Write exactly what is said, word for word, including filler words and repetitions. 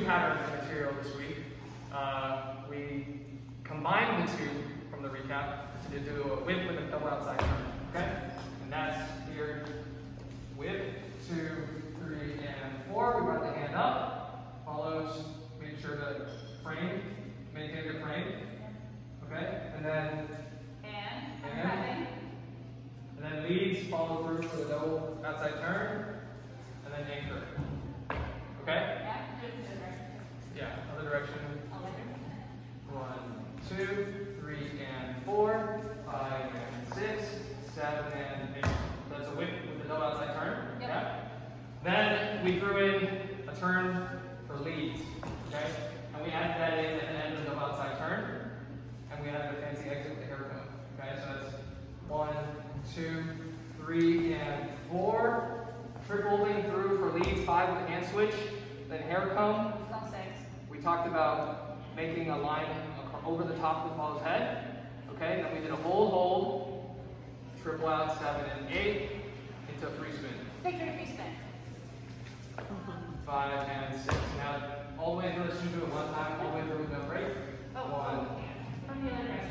pattern for material this week. Uh, we combined the two from the recap to do a whip with a double outside turn. Okay? And that's here. Whip, two, three, and four. We brought the hand up. Follows. Make sure the frame, maintain your frame. Okay? And then and, and, and then leads, follow through for the double outside turn. And then anchor. Okay? Yeah, just the direction. Yeah, other direction. Other One, two, three, and four, five, and six, seven, and eight. So that's a whip with a double outside turn. Yep. Yeah. Then we threw in a turn for leads. Okay? And we added that in at the end of the double outside turn. And we added a fancy exit with the hair comb. Okay, so that's one, two, three, and four. Triple lean through for leads, five with the hand switch. Then hair comb. Some six. We talked about making a line over the top of the fallow's head. Okay, then we did a hold, hold, triple out, seven and eight, into a free spin. Victory free spin. Five and six. Now, all the way through, let's just do it one time, all the way through with no break. Oh, One, from the other direction.